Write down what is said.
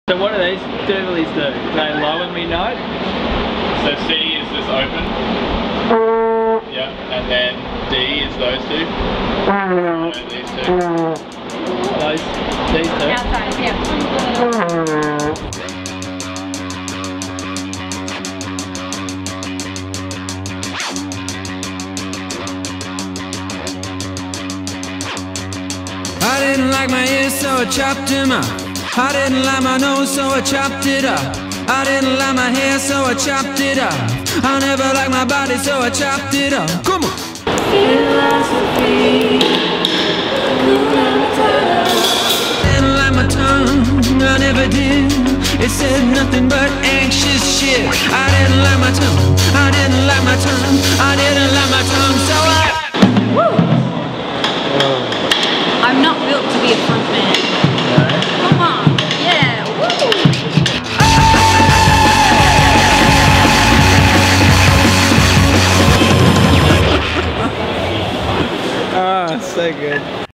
So what do these doodlies do? Do they low and we know? So C is just open. Yep, and then D is those two. And these two. These two? Outside, yeah. I didn't like my ears, so I chopped him up. I didn't like my nose, so I chopped it up. I didn't like my hair, so I chopped it up. I never liked my body, so I chopped it up. Come on! Philosophy. Didn't like my tongue, I never did. It said nothing but anxious shit. I didn't like my tongue, I didn't like my tongue, I didn't like my tongue, so Woo! I'm not built to be a front man. Come on, yeah, woo! Ah, so good.